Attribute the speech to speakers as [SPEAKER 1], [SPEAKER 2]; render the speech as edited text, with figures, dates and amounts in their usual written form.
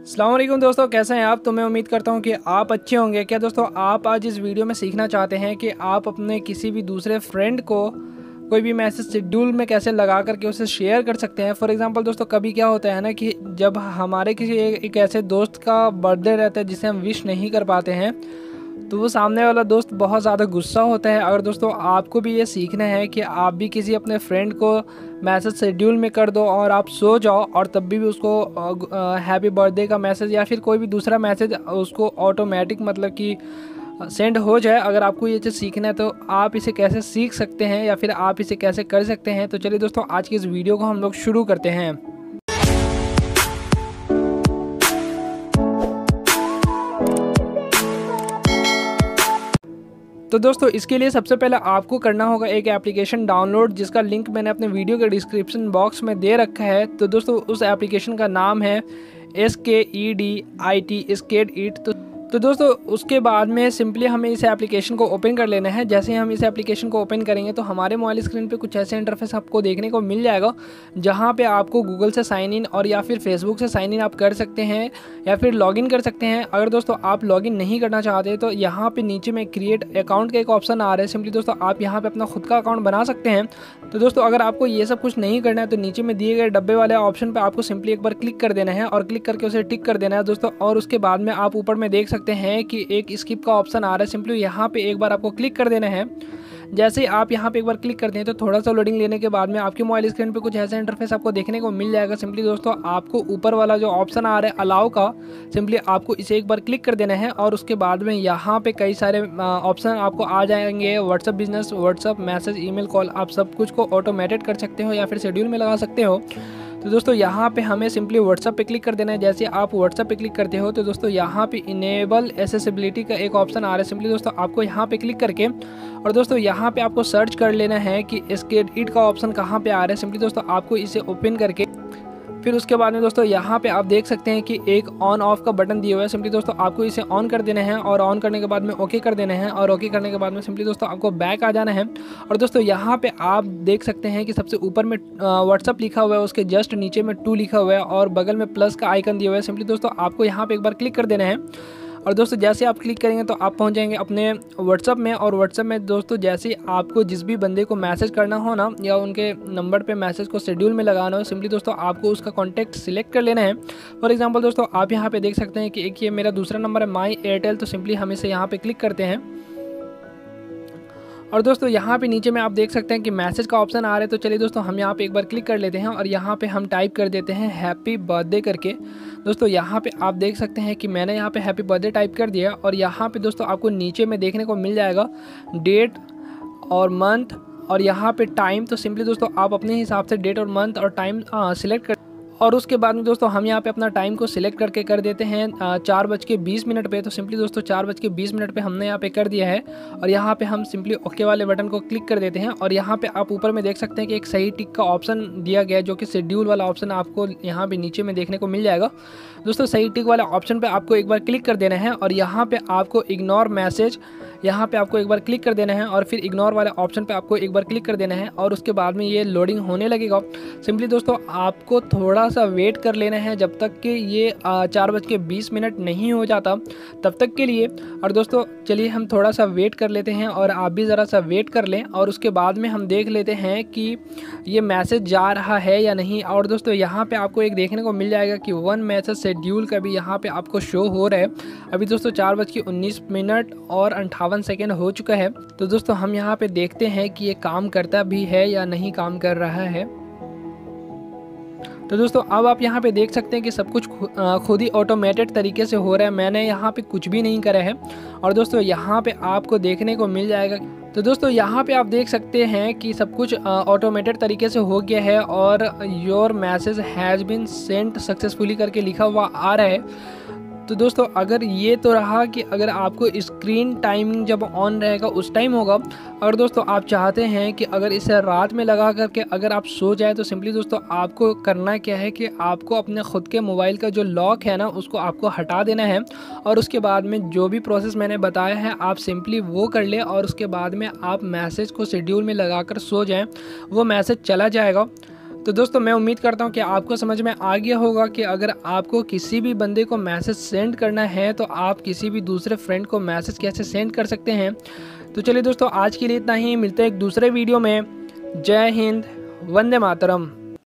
[SPEAKER 1] अस्सलाम वालेकुम दोस्तों, कैसे हैं आप। तो मैं उम्मीद करता हूं कि आप अच्छे होंगे। क्या दोस्तों, आप आज इस वीडियो में सीखना चाहते हैं कि आप अपने किसी भी दूसरे फ्रेंड को कोई भी मैसेज शेड्यूल में कैसे लगा करके उसे शेयर कर सकते हैं। फॉर एग्जांपल दोस्तों, कभी क्या होता है ना कि जब हमारे किसी एक ऐसे दोस्त का बर्थडे रहता है जिसे हम विश नहीं कर पाते हैं, तो वो सामने वाला दोस्त बहुत ज़्यादा गुस्सा होता है। अगर दोस्तों आपको भी ये सीखना है कि आप भी किसी अपने फ्रेंड को मैसेज शेड्यूल में कर दो और आप सो जाओ और तब भी उसको हैप्पी बर्थडे का मैसेज या फिर कोई भी दूसरा मैसेज उसको ऑटोमेटिक मतलब कि सेंड हो जाए। अगर आपको ये चीज़ सीखना है तो आप इसे कैसे सीख सकते हैं या फिर आप इसे कैसे कर सकते हैं। तो चलिए दोस्तों, आज की इस वीडियो को हम लोग शुरू करते हैं। तो दोस्तों, इसके लिए सबसे पहले आपको करना होगा एक एप्लीकेशन डाउनलोड, जिसका लिंक मैंने अपने वीडियो के डिस्क्रिप्शन बॉक्स में दे रखा है। तो दोस्तों, उस एप्लीकेशन का नाम है SKEDIT स्केड ईट। तो दोस्तों, उसके बाद में सिंपली हमें इस एप्लीकेशन को ओपन कर लेना है। जैसे ही हम इस एप्लीकेशन को ओपन करेंगे तो हमारे मोबाइल स्क्रीन पे कुछ ऐसे इंटरफेस आपको देखने को मिल जाएगा, जहां पे आपको गूगल से साइन इन और या फिर फेसबुक से साइन इन आप कर सकते हैं या फिर लॉगिन कर सकते हैं। अगर दोस्तों आप लॉगिन नहीं करना चाहते तो यहाँ पे नीचे में क्रिएट अकाउंट का एक ऑप्शन आ रहा है। सिंपली दोस्तों आप यहाँ पे अपना खुद का अकाउंट बना सकते हैं। तो दोस्तों, अगर आपको ये सब कुछ नहीं करना है तो नीचे में दिए गए डब्बे वाले ऑप्शन पर आपको सिंपली एक बार क्लिक कर देना है और क्लिक करके उसे टिक कर देना है दोस्तों। और उसके बाद में आप ऊपर में देख सकते हैं कि एक स्किप का ऑप्शन आ रहा है। सिंपली यहाँ पे एक बार आपको क्लिक कर देना है। जैसे ही आप यहाँ पे एक बार क्लिक करते हैं तो थोड़ा सा लोडिंग लेने के बाद में आपके मोबाइल स्क्रीन पे कुछ ऐसा इंटरफेस आपको देखने को मिल जाएगा। सिंपली दोस्तों आपको ऊपर वाला जो ऑप्शन आ रहा है अलाउ का, सिंपली आपको इसे एक बार क्लिक कर देना है। और उसके बाद में यहाँ पे कई सारे ऑप्शन आपको आ जाएंगे। WhatsApp business, WhatsApp message, email, call, आप सब कुछ को ऑटोमेटेड कर सकते हो या फिर शेड्यूल में लगा सकते हो। तो दोस्तों यहाँ पे हमें सिंपली व्हाट्सअप पे क्लिक कर देना है। जैसे आप व्हाट्सअप पे क्लिक करते हो तो दोस्तों यहाँ पे इनेबल एक्सेसिबिलिटी का एक ऑप्शन आ रहा है। सिंपली दोस्तों आपको यहाँ पे क्लिक करके और दोस्तों यहाँ पे आपको सर्च कर लेना है कि SKEDIT का ऑप्शन कहाँ पे आ रहा है। सिंपली दोस्तों आपको इसे ओपन करके फिर उसके बाद में दोस्तों यहाँ पे आप देख सकते हैं कि एक ऑन ऑफ का बटन दिया हुआ है। सिंपली दोस्तों आपको इसे ऑन कर देना है और ऑन करने के बाद में ओके कर देना है। और ओके करने के बाद में सिंपली दोस्तों आपको बैक आ जाना है। और दोस्तों यहाँ पे आप देख सकते हैं कि सबसे ऊपर में व्हाट्सअप लिखा हुआ है, उसके जस्ट नीचे में 2 लिखा हुआ है और बगल में प्लस का आइकन दिया हुआ है। सिंपली दोस्तों आपको यहाँ पे एक बार क्लिक कर देना है। और दोस्तों जैसे आप क्लिक करेंगे तो आप पहुंच जाएंगे अपने व्हाट्सअप में। और व्हाट्सअप में दोस्तों जैसे ही आपको जिस भी बंदे को मैसेज करना हो ना या उनके नंबर पे मैसेज को शेड्यूल में लगाना हो, सिंपली दोस्तों आपको उसका कॉन्टैक्ट सिलेक्ट कर लेना है। फॉर एग्जांपल दोस्तों आप यहाँ पे देख सकते हैं कि एक ये मेरा दूसरा नंबर है माई एयरटेल। तो सिंपली हम इसे यहाँ पे क्लिक करते हैं और दोस्तों यहाँ पे नीचे में आप देख सकते हैं कि मैसेज का ऑप्शन आ रहा है। तो चलिए दोस्तों हम यहाँ पे एक बार क्लिक कर लेते हैं और यहाँ पे हम टाइप कर देते हैं हैप्पी बर्थडे करके। दोस्तों यहाँ पे आप देख सकते हैं कि मैंने यहाँ पे हैप्पी बर्थडे टाइप कर दिया और यहाँ पे दोस्तों आपको नीचे में देखने को मिल जाएगा डेट और मंथ और यहाँ पे टाइम। तो सिंपली दोस्तों आप अपने हिसाब से डेट और मंथ और टाइम सिलेक्ट कर और उसके बाद में दोस्तों हम यहाँ पे अपना टाइम को सिलेक्ट करके कर देते हैं 4:20 पे। तो सिंपली दोस्तों 4:20 पे हमने यहाँ पे कर दिया है और यहाँ पे हम सिंपली ओके वाले बटन को क्लिक कर देते हैं। और यहाँ पे आप ऊपर में देख सकते हैं कि एक सही टिक का ऑप्शन दिया गया है, जो कि शेड्यूल वाला ऑप्शन आपको यहाँ पे नीचे में देखने को मिल जाएगा। दोस्तों सही टिक वाले ऑप्शन पर आपको एक बार क्लिक कर देना है और यहाँ पर आपको इग्नोर मैसेज यहाँ पे आपको एक बार क्लिक कर देना है और फिर इग्नोर वाले ऑप्शन पे आपको एक बार क्लिक कर देना है। और उसके बाद में ये लोडिंग होने लगेगा। सिंपली दोस्तों आपको थोड़ा सा वेट कर लेना है जब तक कि ये 4:20 नहीं हो जाता, तब तक के लिए। और दोस्तों चलिए हम थोड़ा सा वेट कर लेते हैं और आप भी ज़रा सा वेट कर लें और उसके बाद में हम देख लेते हैं कि ये मैसेज जा रहा है या नहीं। और दोस्तों यहाँ पर आपको एक देखने को मिल जाएगा कि 1 मैसेज शेड्यूल का भी यहाँ पर आपको शो हो रहा है। अभी दोस्तों 4:19 और 58 सेकेंड हो चुका है। तो दोस्तों हम यहाँ पे देखते हैं कि ये काम करता भी है या नहीं काम कर रहा है। तो दोस्तों अब आप यहाँ पे देख सकते हैं कि सब कुछ खुद ही ऑटोमेटेड तरीके से हो रहा है। मैंने यहाँ पे कुछ भी नहीं करा है। और दोस्तों यहाँ पे आपको देखने को मिल जाएगा। तो दोस्तों यहाँ पे आप देख सकते हैं कि सब कुछ ऑटोमेटेड तरीके से हो गया है और your message has been sent successfully करके लिखा हुआ आ रहा है। तो दोस्तों अगर ये तो रहा कि अगर आपको स्क्रीन टाइमिंग जब ऑन रहेगा उस टाइम होगा। अगर दोस्तों आप चाहते हैं कि अगर इसे रात में लगा करके अगर आप सो जाए तो सिंपली दोस्तों आपको करना क्या है कि आपको अपने ख़ुद के मोबाइल का जो लॉक है ना उसको आपको हटा देना है। और उसके बाद में जो भी प्रोसेस मैंने बताया है आप सिंपली वो कर ले और उसके बाद में आप मैसेज को शेड्यूल में लगा कर सो जाएँ, वो मैसेज चला जाएगा। तो दोस्तों मैं उम्मीद करता हूँ कि आपको समझ में आ गया होगा कि अगर आपको किसी भी बंदे को मैसेज सेंड करना है तो आप किसी भी दूसरे फ्रेंड को मैसेज कैसे सेंड कर सकते हैं। तो चलिए दोस्तों आज के लिए इतना ही, मिलते हैं एक दूसरे वीडियो में। जय हिंद, वंदे मातरम।